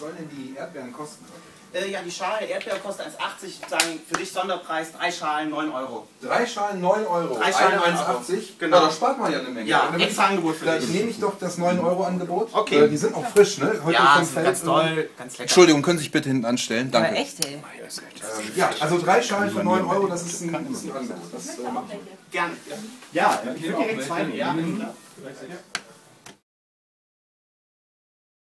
sollen denn die Erdbeeren kosten? Ja, die Schale Erdbeer kostet 1,80, sagen für dich Sonderpreis, 3 Schalen 9 Euro. 3 Schalen 9 Euro, 3 Schalen 1,80? Genau. Ja, da spart man ja eine Menge. Ja, extra Angebot für Dann dich. nehme ich doch das 9-Euro-Angebot. Okay. Die sind auch frisch, ne? Heute Ja, vom Feld. ganz toll, ganz lecker. Entschuldigung, können Sie sich bitte hinten anstellen? Danke. Aber echt, ey. Ja, also 3 Schalen für 9 Euro, das ist ein Angebot. Das machen wir. Gerne. Ja, ich würde direkt 2 nehmen. Ja.